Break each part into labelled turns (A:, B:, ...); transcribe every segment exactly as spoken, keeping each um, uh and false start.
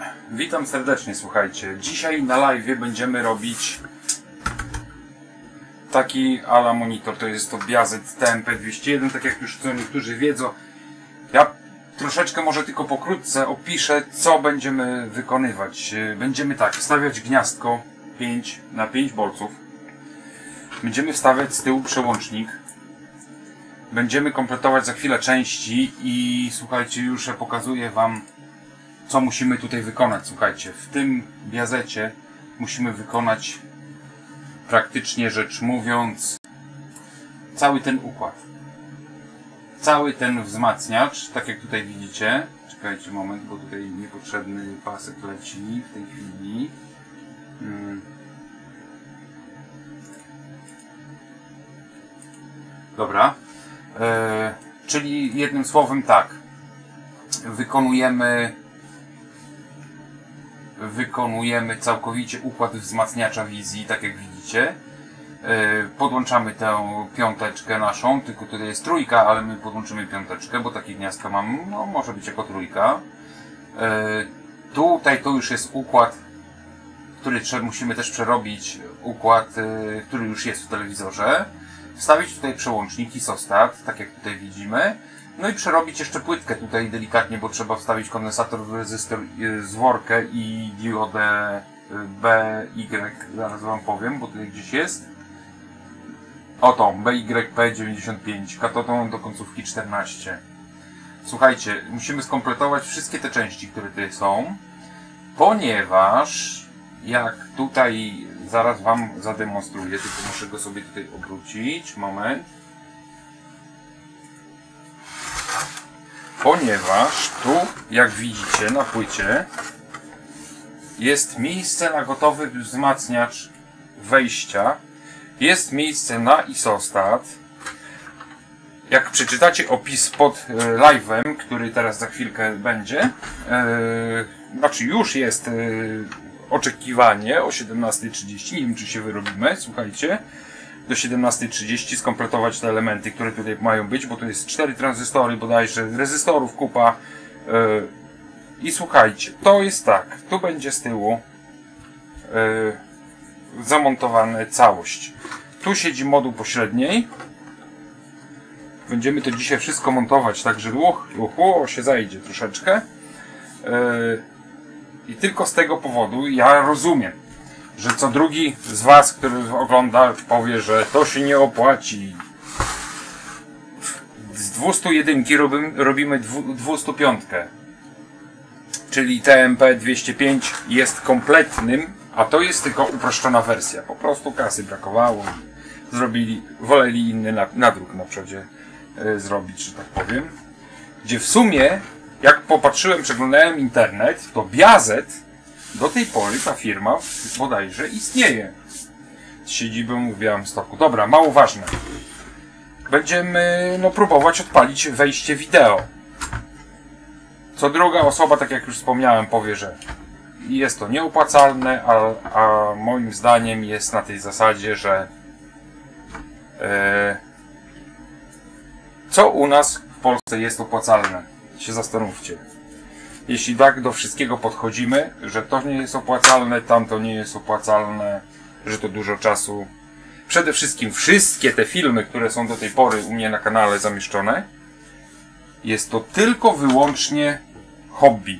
A: Witam serdecznie, słuchajcie. Dzisiaj na live będziemy robić taki ala monitor. To jest to Biazet T M P dwieście jeden, tak jak już co niektórzy wiedzą. Ja troszeczkę może tylko pokrótce opiszę, co będziemy wykonywać. Będziemy tak, wstawiać gniazdko pięć na pięć bolców. Będziemy wstawiać z tyłu przełącznik. Będziemy kompletować za chwilę części i słuchajcie, już pokazuję wam, co musimy tutaj wykonać. Słuchajcie, w tym biazecie musimy wykonać, praktycznie rzecz mówiąc, cały ten układ. Cały ten wzmacniacz, tak jak tutaj widzicie. Czekajcie moment, bo tutaj niepotrzebny pasek leci w tej chwili. Hmm. Dobra. E, czyli jednym słowem tak. Wykonujemy Wykonujemy całkowicie układ wzmacniacza wizji, tak jak widzicie. E, podłączamy tę piąteczkę naszą, tylko tutaj jest trójka, ale my podłączymy piąteczkę, bo takie gniazdka mam, no może być jako trójka. E, tutaj to już jest układ, który trzeba, musimy też przerobić, układ, e, który już jest w telewizorze. Wstawić tutaj przełącznik ISOSTAT, tak jak tutaj widzimy. No i przerobić jeszcze płytkę tutaj delikatnie, bo trzeba wstawić kondensator, rezystor, zworkę i diodę B Y, zaraz wam powiem, bo tutaj gdzieś jest. Oto, B Y P dziewięćdziesiąt pięć, katodą do końcówki czternaście. Słuchajcie, musimy skompletować wszystkie te części, które tutaj są, ponieważ jak tutaj zaraz wam zademonstruję, tylko muszę go sobie tutaj obrócić, moment. Ponieważ tu, jak widzicie na płycie, jest miejsce na gotowy wzmacniacz wejścia, jest miejsce na ISOSTAT. Jak przeczytacie opis pod live'em, który teraz za chwilkę będzie, yy, znaczy już jest yy, oczekiwanie o siedemnasta trzydzieści, nie wiem czy się wyrobimy, słuchajcie, do siedemnasta trzydzieści skompletować te elementy, które tutaj mają być, bo to jest cztery tranzystory bodajże, rezystorów kupa. Yy, I słuchajcie, to jest tak, tu będzie z tyłu yy, zamontowana całość. Tu siedzi moduł pośredniej. Będziemy to dzisiaj wszystko montować, także uch, uch, uch, się zajdzie troszeczkę. Yy, I tylko z tego powodu ja rozumiem, że co drugi z was, który ogląda, powie, że to się nie opłaci. Z dwieście jeden robimy, robimy dwieście pięć. Czyli T M P dwieście pięć jest kompletnym, a to jest tylko uproszczona wersja. Po prostu kasy brakowało. Zrobili, woleli inny nadruk na przodzie yy, zrobić, że tak powiem. Gdzie w sumie, jak popatrzyłem, przeglądałem internet, to Biazet do tej pory ta firma bodajże istnieje. Z siedzibą w Białymstoku. Dobra, mało ważne. Będziemy no, próbować odpalić wejście wideo. Co druga osoba, tak jak już wspomniałem, powie, że jest to nieopłacalne, a, a moim zdaniem jest na tej zasadzie, że e, co u nas w Polsce jest opłacalne? Się zastanówcie. Jeśli tak do wszystkiego podchodzimy, że to nie jest opłacalne, tamto nie jest opłacalne, że to dużo czasu. Przede wszystkim wszystkie te filmy, które są do tej pory u mnie na kanale zamieszczone, jest to tylko wyłącznie hobby.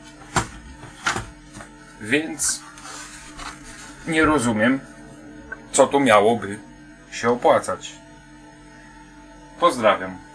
A: Więc nie rozumiem, co to miałoby się opłacać. Pozdrawiam.